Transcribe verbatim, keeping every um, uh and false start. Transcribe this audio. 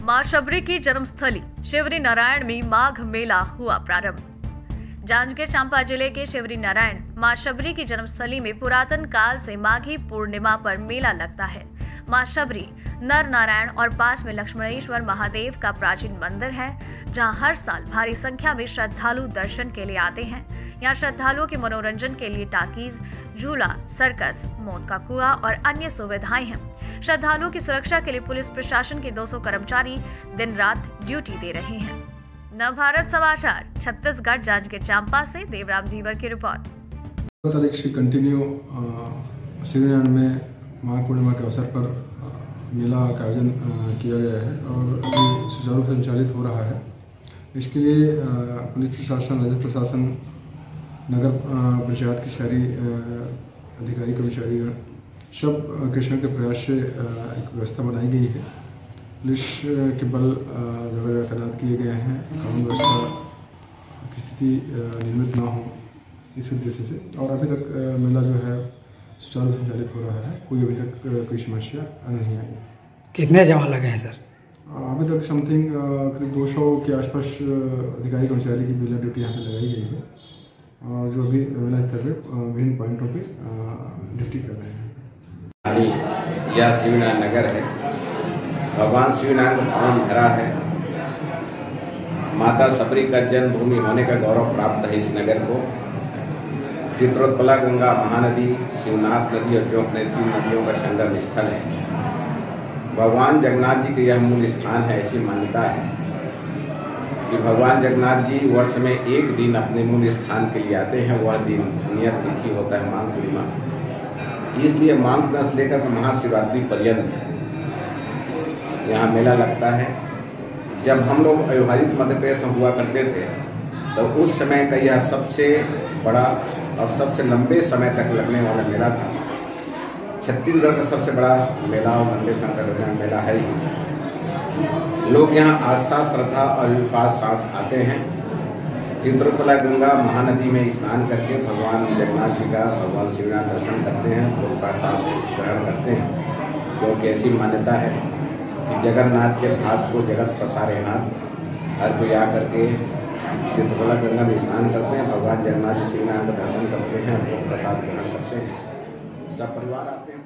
मां शबरी की जन्मस्थली शिवरी नारायण में माघ मेला हुआ प्रारंभ। जांजगीर चांपा जिले के शिवरी नारायण मां शबरी की जन्मस्थली में पुरातन काल से माघी पूर्णिमा पर मेला लगता है। मां शबरी नर नारायण और पास में लक्ष्मणेश्वर महादेव का प्राचीन मंदिर है, जहां हर साल भारी संख्या में श्रद्धालु दर्शन के लिए आते हैं। यहाँ श्रद्धालुओं के मनोरंजन के लिए टाकीज, झूला, सर्कस, मौत का कुआं और अन्य सुविधाएं हैं। श्रद्धालुओं की सुरक्षा के लिए पुलिस प्रशासन के दो सौ कर्मचारी दिन रात ड्यूटी दे रहे हैं। नवभारत समाचार छत्तीसगढ़ जांजगीर चांपा से देवराम धीवर की रिपोर्ट। तारीख से कंटिन्यू शिवरी में माघ पूर्णिमा के अवसर पर मेला का आयोजन किया गया है और अभी सुचारू रूप से संचालित हो रहा है। इसके लिए पुलिस प्रशासन, राज्य प्रशासन, नगर पंचायत की सारी अधिकारी कर्मचारी सब कृष्ण के प्रयास से एक व्यवस्था बनाई गई है। पुलिस के बल जगह तैनात किए गए हैं, कानून व्यवस्था की स्थिति निर्मित ना हो इस उद्देश्य से। और अभी तक मेला जो है सुचारू संचालित हो रहा है, कोई अभी तक कोई समस्या नहीं आई। कितने जवान लगे हैं सर? अभी तक समथिंग करीब दो सौ के आसपास अधिकारी कर्मचारी की मेला ड्यूटी यहाँ पे लगाई गई है, जो अभी मेला स्तर पर विभिन्न पॉइंटों पे ड्यूटी कर रहे हैं। यह शिवनारायण नगर है। भगवान शिवनारायण का पावन धरा है। माता शबरी का जन्मभूमि होने का गौरव प्राप्त है इस नगर को। चित्रोत्पला गंगा, महानदी, शिवनाथ नदी और जोक नदी तीन नदियों का संगम स्थल है। भगवान जगन्नाथ जी का यह मूल स्थान है। ऐसी मान्यता है कि भगवान जगन्नाथ जी वर्ष में एक दिन अपने मूल स्थान के लिए आते हैं। वह दिन नियत तिथि होता है माघ पूर्णिमा। इसलिए माघ पूर्णिमा से लेकर महाशिवरात्रि पर्यंत यहाँ मेला लगता है। जब हम लोग अविभाजित मध्य प्रदेश में हुआ करते थे तो उस समय का यह सबसे बड़ा और सबसे लंबे समय तक लगने वाला मेला था। छत्तीसगढ़ का सबसे बड़ा मेला और लंबे समय तक लगने वाला मेला है ही। लोग यहाँ आस्था, श्रद्धा और विश्वास साथ आते हैं। चित्रोत्पला गंगा, महानदी में स्नान करके भगवान जगन्नाथ जी का, भगवान शिवनाथ दर्शन करते हैं, लोग प्रसाद ग्रहण करते हैं। क्योंकि ऐसी मान्यता है कि जगन्नाथ के भाग को जगत पसारे नाथ। हर कोई आकर के चित्रोत्पला गंगा में स्नान करते हैं, भगवान जगन्नाथ जी शिवनाथ का दर्शन करते हैं, लोग प्रसाद ग्रहण करते हैं। सब परिवार आते हैं।